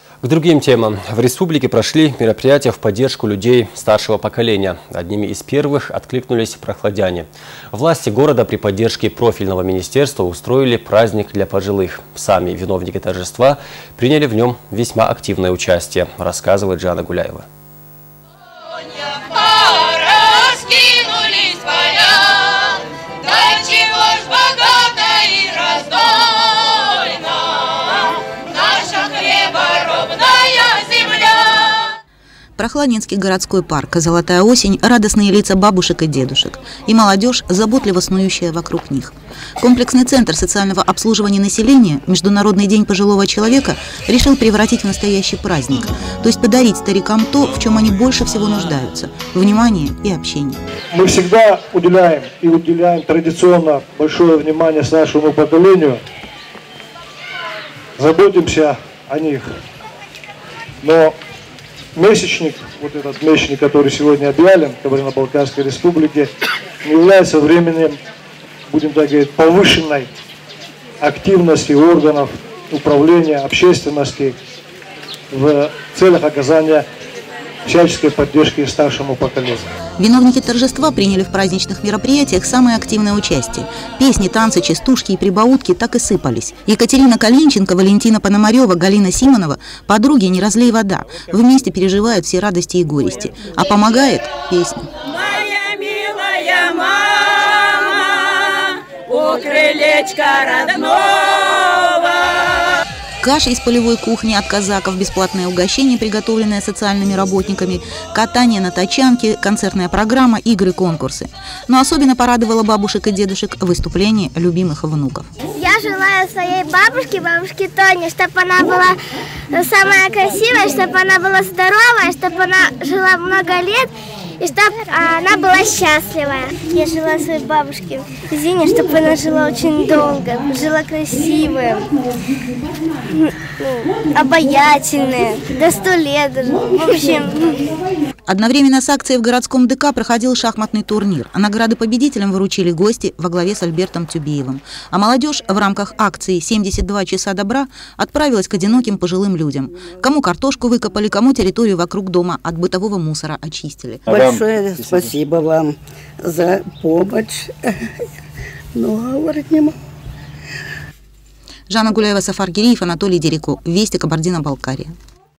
К другим темам. В республике прошли мероприятия в поддержку людей старшего поколения. Одними из первых откликнулись прохладяне. Власти города при поддержке профильного министерства устроили праздник для пожилых. Сами виновники торжества приняли в нем весьма активное участие, рассказывает Жанна Гуляева. Прохладнинский городской парк, золотая осень, радостные лица бабушек и дедушек и молодежь, заботливо снующая вокруг них. Комплексный центр социального обслуживания населения «Международный день пожилого человека» решил превратить в настоящий праздник, то есть подарить старикам то, в чем они больше всего нуждаются – внимание и общение. Мы всегда уделяем традиционно большое внимание старшему поколению, заботимся о них, но месячник, вот этот месячник, который сегодня объявлен в Кабардино-Балкарской республике, не является временем, будем так говорить, повышенной активности органов управления, общественности в целях оказания всяческой поддержки старшему поколению. Виновники торжества приняли в праздничных мероприятиях самое активное участие. Песни, танцы, частушки и прибаутки так и сыпались. Екатерина Калинченко, Валентина Пономарева, Галина Симонова – подруги «Не разлей вода». Вместе переживают все радости и горести. А помогает песня. Моя милая мама, у крылечка родного. Каша из полевой кухни от казаков, бесплатное угощение, приготовленное социальными работниками, катание на тачанке, концертная программа, игры, конкурсы. Но особенно порадовало бабушек и дедушек выступление любимых внуков. Я желаю своей бабушке Тоне, чтобы она была самая красивая, чтобы она была здоровая, чтобы она жила много лет и чтобы она была счастливая. Я желаю своей бабушке Зине, чтобы она жила очень долго, жила красивая, обаятельная, до 100 лет даже. В общем... Одновременно с акцией в городском ДК проходил шахматный турнир. Награды победителям вручили гости во главе с Альбертом Тюбеевым. А молодежь в рамках акции «72 часа добра» отправилась к одиноким пожилым людям. Кому картошку выкопали, кому территорию вокруг дома от бытового мусора очистили. Большое спасибо вам за помощь. Много говорить не могу. Жанна Гуляева, Сафар Гиреев, Анатолий Дереко. Вести, Кабардино-Балкария.